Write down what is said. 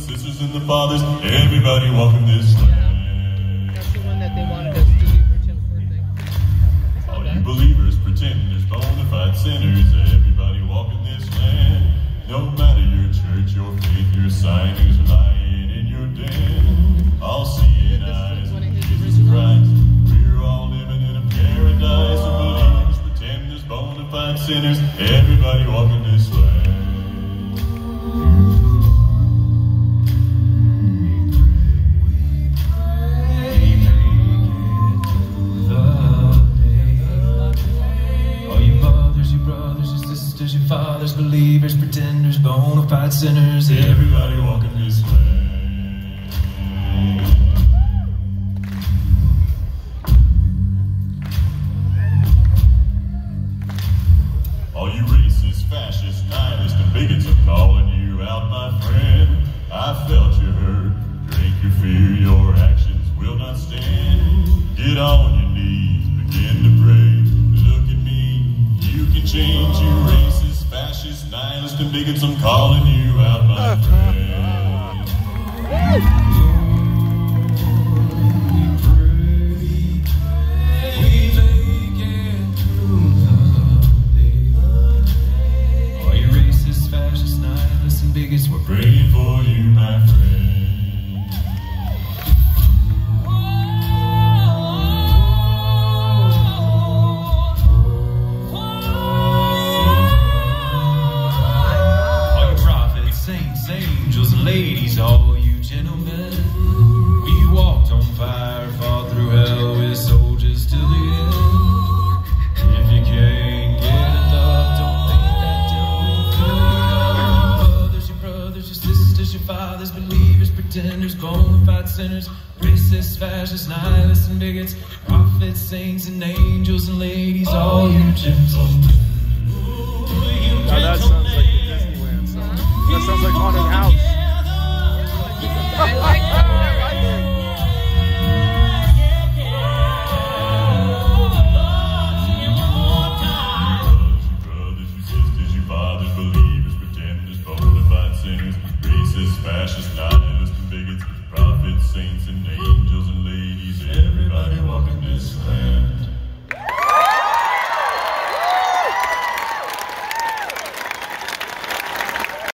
sisters and the fathers, everybody walking this land. That's the one that they wanted us to do for Tim's birthday. All you believers, pretenders, bona fide sinners, everybody walking this land. No matter your church, your faith, your sign, who's lying in your den. All seeing eyes of Jesus Christ. We're all living in a paradise of believers, pretenders, bona fide sinners, everybody walking this land. Your fathers, believers, pretenders, bona fide sinners, everybody walking this way. All you racist, fascist, nihilists, and bigots, I'm calling you out, my friend. I felt your hurt, drink your fear, your actions will not stand. Get on your knees, begin to pray. Look at me, you can change, you racist, fascist, nihilist, and bigots, I'm calling you out, my friend. We're praying for you, my friend. All you prophets, saints, angels, and ladies, all you gentlemen, we walked on fire, fought through hell with soldiers till the end. If you can't get enough, don't think that devil will fill you. Your sisters, your fathers, believers, pretenders, bona fide sinners, racists, fascists, nihilists, and bigots, prophets, saints, and angels, and ladies, all you gentlemen. Now that sounds like the Disneyland song. That sounds like Haunted House. I like that. Fascists, nihilists, and bigots, prophets, saints, and angels, and ladies, everybody walking this land.